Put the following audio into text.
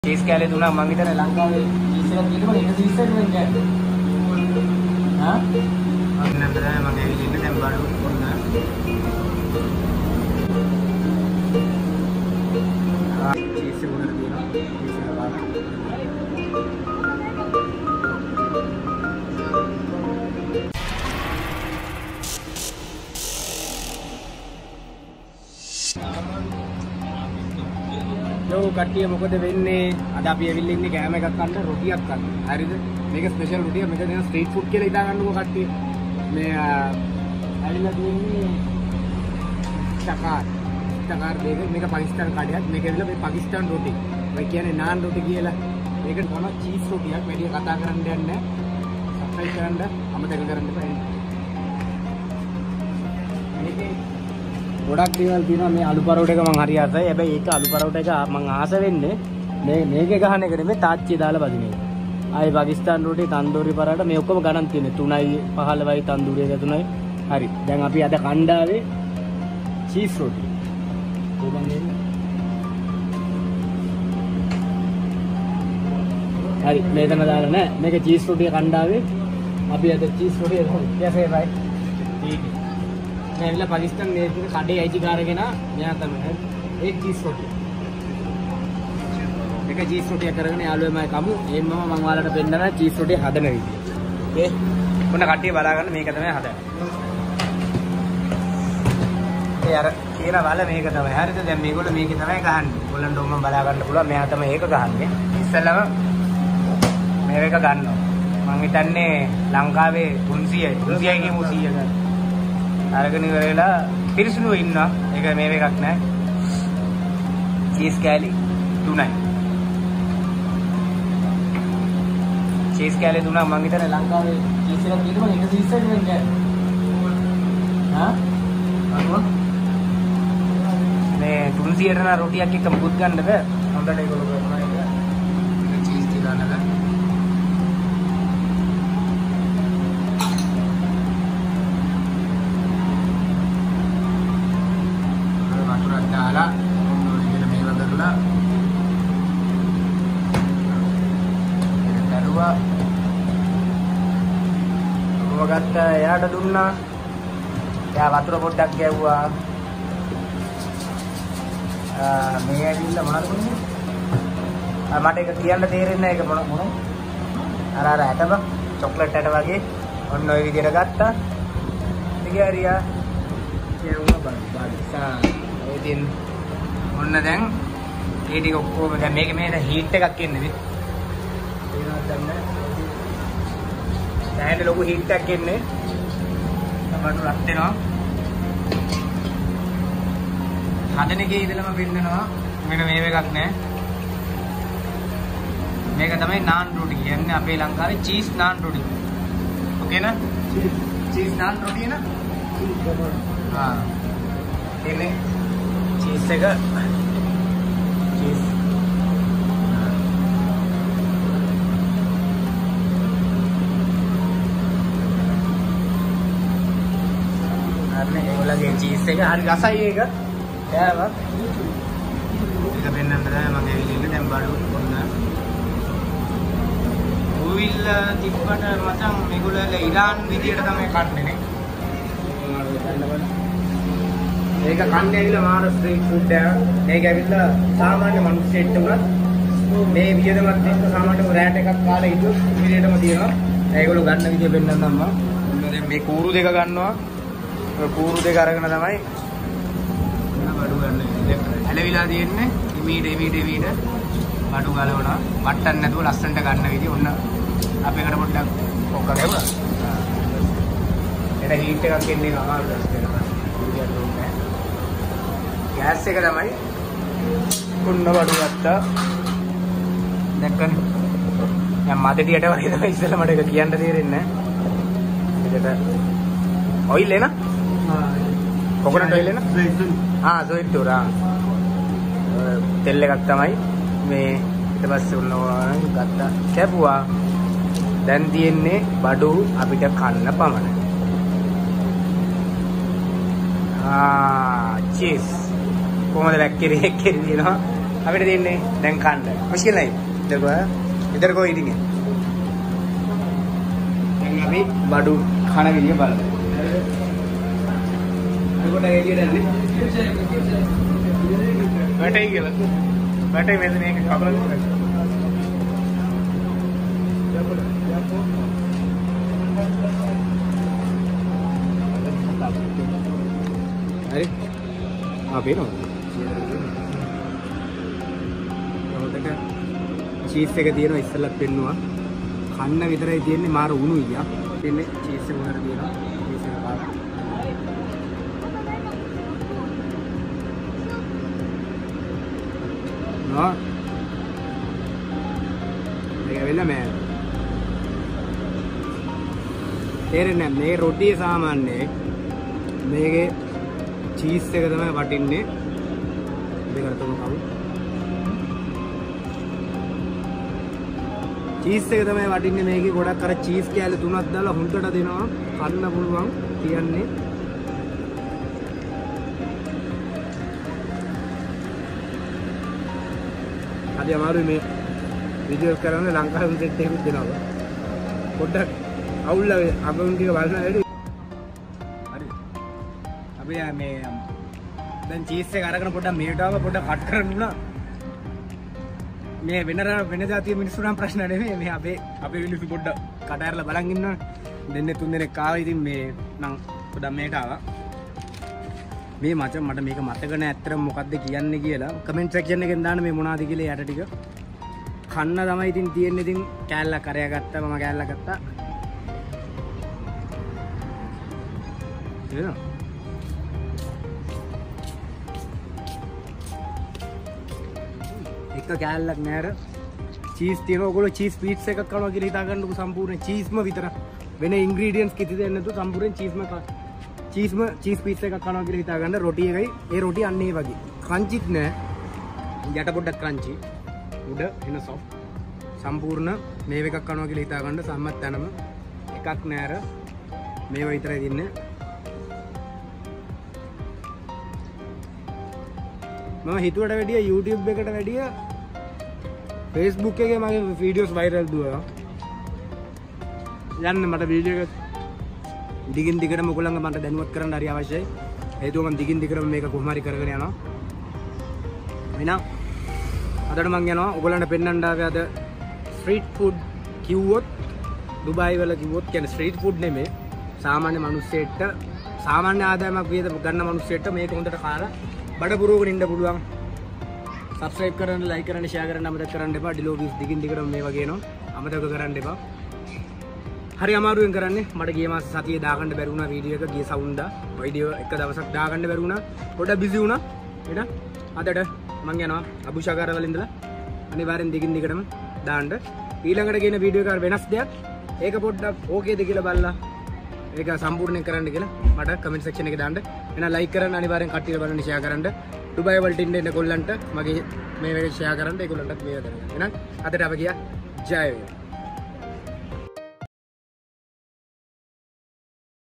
चीज क्या ले तू ना मांगी तेरे लंका में चीज का किलो एक चीज से में क्या हां हमने अंदर है मांगे ये ने हम बाड़ू करना हां चीज से उधर दिया चीज से लगा जो कट्टी මොකද වෙන්නේ අද අපි ඇවිල්ලා ඉන්නේ කෑම එකක් කන්න රොටියක් කන්න. හරිද? මේක ස්පෙෂල් රොටියක්. මෙතන දෙන ස්ට්‍රීට් ෆුඩ් කියලා හිතා ගන්නකො කට්ටිය. මේ ඇවිල්ලා තියෙන්නේ ටකාර් දෙක. මේක පාකිස්තාන කඩයක්. මේක ඇවිල්ලා මේ පාකිස්තාන රොටි. මේ කියන්නේ නාන් රොටි කියලා. මේකට තමයි චීස් රොටියක්. වැඩි කතා කරන්න දෙයක් නැහැ. සබ්ස්ක්‍රයිබ් කරන්න අමතක කරන්න එපා. මේකේ ගොඩක් දේවල් තියෙනවා මේ අලු පරෝට එක මම හරි ආසයි. හැබැයි ඒක අලු පරෝට එක මම ආස වෙන්නේ මේකේ ගහන එක නෙමෙයි තාච්චිය දාලා බදින එක. ආයේ පාකිස්තාන් රොටි තන්දූරි පරාට මේ ඔක්කොම ගණන් තියෙන්නේ 3යි 15යි තන්දූරි එක 3යි. හරි. දැන් අපි අද කණ්ඩාවේ චීස් රොටි. හරි මේකන දාලා නෑ. මේක චීස් රොටිය කණ්ඩාවේ අපි අද චීස් රොටිය कैसे भाई ठीक है. मैं पाकिस्तान में खाटे आई कार के ना यहाँ तक एक चीज रोटी एक चीज रोटी करने आलू मैं कामू एम मंगवाला पेंडना चीज रोटी हदने ओके उन्हें कट्टी बलागा मे कदम हद यार कीरा वाला मे कदम यार तो मे को मे कितना कहान बोलन डोम बलागा बोला मैं आता मैं एक कहान में इस सलाह मेरे का गान मंगी तन्ने लंका वे तुलसी की मूसी है අරගෙන ඉවරලා පිරිසුදු ඉන්නවා. ඒක මේව එකක් නෑ. චීස් කෑලි 3යි. චීස් කෑලි 3 මම හිතන්නේ ලංකාවේ චීස් එකක් කිව්වම එක චීස් එකක් වෙන්නේ නෑ. හා? මේ 300ට නා රොටියක් එක්ක මුකුත් ගන්න බෑ. හොඳට ඒගොල්ලෝ කරනවා ඒක. චීස් ටික ගන්නද? දාලා ඔන්න මේව කරලා දරුවා ඔබගත්ත එයාට දුන්නා. එයා වතුර පොඩ්ඩක් ගැව්වා. මේ ඇවිල්ලා මොනවද කරන්නේ? මට ඒක කියන්න තේරෙන්නේ නැහැ. ඒක මොන අර ඇටම චොක්ලට් ඇට වගේ ඔන්න ඔය විදිහට ගත්තා. දිගහැරියා. කියුණා බලන්න. ඉතින් ඔන්න දැන් ඒ ටික ඔක්කොම දැන් මේක මේ හීට් එකක් එන්නේ නේ. ඒනවත් දැන් දැන් ලොකු හීට් එකක් එන්නේ. අපට රත් වෙනවා. හදන එකේ ඉඳලම පින්නනවා. මෙන්න මේව එකක් නෑ. මේක තමයි නාන් රොටි කියන්නේ අපේ ලංකාවේ චීස් නාන් රොටි. ඕකේ නා? චීස් නාන් රොටි නා? හා. එන්නේ चीज से का चीज आपने ये बोला कि चीज से का हर गासा ये का क्या है बात इधर पे नंबर है मगे ये ने बाड़ू करना व्हील तिप्पट मचांग मेगुला ईरान විදියට තමයි කන්නේ නේ. මේක කන්නේ ඇවිල්ලා මාර ස්ට්‍රීට් ෆුඩ් එක. මේක ඇවිල්ලා සාමාන්‍ය මිනිස්සෙක්ට උනත් මේ විදිහටමත් එක්ක සාමාන්‍ය රෑට් එකක් කාලා ඉදුව විදිහටම තියෙනවා. ඒගොල්ලෝ ගන්න විදිහ පෙන්නන්නම් මම. දැන් මේ කූරු දෙක ගන්නවා. ඔය කූරු දෙක අරගෙන තමයි බඩු ගන්න. ඇලවිලා තියෙන්නේ ඉමීඩ බඩු ගලවනවා. වට්ටන්න නැතුව ලස්සනට ගන්න විදිහ ඔන්න අපේකට පොඩ්ඩක් ඔක්ක ගැවුවා. එතන හීට් එකක් එන්නේ අමාරුයි දැන්. गैस එක තමයි කුන්න බඩු ගත්තා. දැක්කනේ. දැන් මදටියට වගේ තමයි ඉස්සෙල්ලා මට ඒක කියන්න තේරෙන්නේ නැහැ. මේකට ඔයිල් එන? හා. කොකොනට් ඔයිල් එන? ආ සොයිට් උරා. තෙල් එකක් තමයි මේ ඊට පස්සේ උන්නවා ගත්තා. කැපුවා. දැන් තියෙන්නේ බඩු අපිට කන්න පමණයි. චීස් කොහොමද වැක්කිරේ කෙරේ දිනවා අපිට තියෙන්නේ දැන් කන්න. මුස්කිල් නයි. ඉදර කො ඉතින්. දැන් අපි බඩු කන විදිය බලමු. ඒකට එළියට යන්නේ. වැටේ කියලා. වැටේ මෙතන මේක කපලා දුන්නා. හරි. අපි නෝ. චීස් එක තියෙනවා ඉස්සෙල්ලත් පෙන්නුවා. කන්න විතරයි තියෙන්නේ මාර උණු ඊයා. ඉතින් චීස් එක උනර තියෙනවා. චීස් එක පාන. නෝ. මේක වෙන්න මෑ. තේරෙන්නේ නැහැ මේ රොටිය සාමාන්‍යයෙන් මේකේ චීස් එක තමයි වටින්නේ. දෙකට තුන කවු. චීස් එක තමයි වටින්නේ මේකේ ගොඩක් අර චීස් කෑල්ල තුනක් දාලා හුන්ටට දෙනවා කන්න පුළුවන් කියන්නේ. හරි අමාරුයි මේ වීඩියෝස් කරන්නේ ලංකාවේ සෙට් එකකුත් දෙනවා. පොඩ්ඩක් අවුල්ලා අගුන් ටික බලන්න වැඩි. හරි. අපි මේ දැන් චීස් එක අරගෙන පොඩ්ඩක් මේකට ආව පොඩ්ඩක් කට් කරන්න උනා. මේ වෙන જાතිය මිනිස්සු නම් ප්‍රශ්න නෙමෙයි මේ අපේ මිනිස්සු පොඩ්ඩක් කට ඇරලා බලන් ඉන්නවා. දෙන්නේ තුන් දෙනෙක් ආවා. ඉතින් මේ නම් පොඩ්ඩක් මේකට ආවා. මේ මචං මට මේක මතක නෑ ඇත්තටම මොකද්ද කියන්නේ කියලා. කමෙන්ට් සෙක්ෂන් එකෙන් දාන්න මේ මොනවද කියලා යට ටික. කන්න තමයි ඉතින් තියෙන්නේ. ඉතින් කෑල්ලක් අරයා ගත්තා. මම කෑල්ලක් ගත්තා. එනවා. එක කෑල්ලක් නෑර චීස් තියෙනවා. ඔයගොල්ලෝ චීස් පීට්ස් එකක් කරනවා කියලා හිතා ගන්නකො සම්පූර්ණ චීස්ම විතර. වෙන ඉන්ග්‍රීඩියන්ට්ස් කිසි දෙයක් නැතුව සම්පූර්ණ චීස් පීට්ස් එකක් කරනවා කියලා හිතා ගන්න. රොටි එකයි ඒ රොටි අන්න ඒ වගේ. ක්‍රන්චිත් නෑ. යට පොඩ්ඩක් ක්‍රන්චි. උඩ එන සොෆ්ට්. සම්පූර්ණ මේව එකක් කරනවා කියලා හිතා ගන්න සම්මත තැනම එකක් නෑර. මේව විතරයි දින්නේ. මම හිතුවට වැඩිය YouTube එකට වැඩිය Facebook එකේ මගේ වීඩියෝස් වයිරල් දුවනවා. යන්න මට වීඩියෝ එක දිගින් දිගටම ඔයගොල්ලන්ගේ මට දැනුවත් කරන්න හරි අවශ්‍යයි. හේතුව මම දිගින් දිගටම මේක කොහොම හරි කරගෙන යනවා. එහෙනම් අදට මම යනවා ඔයගොල්ලන්ට පෙන්වන්න ආවේ අද ස්ට්‍රීට් ෆුඩ් කිව්වොත් දුබායි වල කිව්වොත් කියන්නේ ස්ට්‍රීට් ෆුඩ් නෙමෙයි. සාමාන්‍ය මිනිස්සෙක්ට සාමාන්‍ය ආදායමක් වියද ගන්න මිනිස්සෙක්ට මේක හොඳට කාලා බඩ පුරවගෙන ඉන්න පුළුවන්. සබ්ස්ක්‍රයිබ් කරන්න, ලයික් කරන්න, ෂෙයා කරන්න අමතක කරන්න එපා. ඩිලෝ වීස් දිගින් දිගටම මේවා ගේනවා. අමතක කරන්න එපා. හරි අමාරුවෙන් කරන්නේ. මට ගිය මාස සතියේ දාගන්න බැරි වුණා වීඩියෝ එක. ගිය සවුන්දා වීඩියෝ එක දවසක් දාගන්න බැරි වුණා. පොඩ්ඩක් බිසි වුණා. එහෙනම් අදට මම යනවා අබුෂාකාර වල ඉඳලා අනිවාර්යෙන් දිගින් දිගටම දාන්න. ඊළඟට ගේන වීඩියෝ එක වෙනස් දෙයක්. ඒක පොඩ්ඩක් ඕකේද කියලා බලලා ඒක සම්පූර්ණයෙන් කරන්න කියලා මට කමෙන්ට් සෙක්ෂන් එකේ දාන්න. එහෙනම් ලයික් කරන්න අනිවාර්යෙන් කට්ටියට බලන්න ෂෙයා කරන්න. ඩුබායි වලට ඉන්න කොල්ලන්ට මගේ මේ වගේ ෂෙයා කරන්න ඒගොල්ලන්ටත් මේව කරන්න. එහෙනම් අදට අපි ගියා ජය වේවා.